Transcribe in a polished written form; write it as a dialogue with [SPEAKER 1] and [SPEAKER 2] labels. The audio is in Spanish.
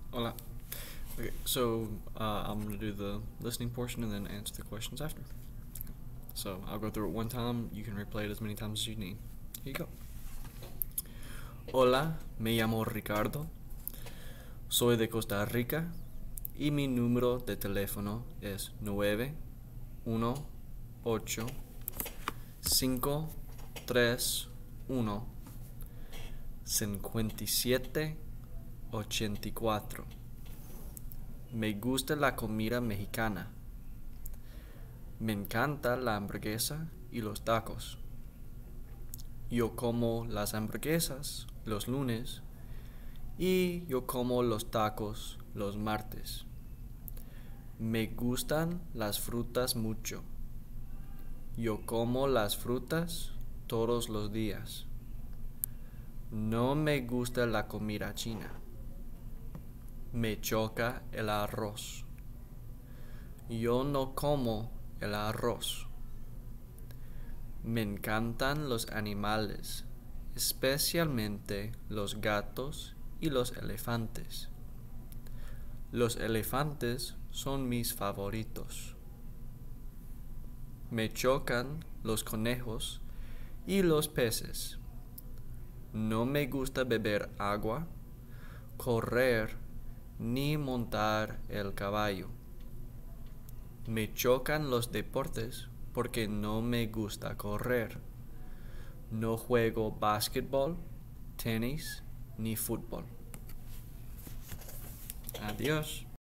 [SPEAKER 1] Hola. Okay, I'm going to do the listening portion and then answer the questions after. So I'll go through it one time. You can replay it as many times as you need. Here you go. Hola, me llamo Ricardo. Soy de Costa Rica y mi número de teléfono es 918-531-5784. Me gusta la comida mexicana. Me encanta la hamburguesa y los tacos. Yo como las hamburguesas los lunes y yo como los tacos los martes. Me gustan las frutas mucho. Yo como las frutas todos los días. No me gusta la comida china. Me choca el arroz. Yo no como el arroz. Me encantan los animales, especialmente los gatos y los elefantes. Los elefantes son mis favoritos. Me chocan los conejos y los peces. No me gusta beber agua, correr ni montar el caballo. Me chocan los deportes porque no me gusta correr. No juego básquetbol, tenis ni fútbol. Adiós.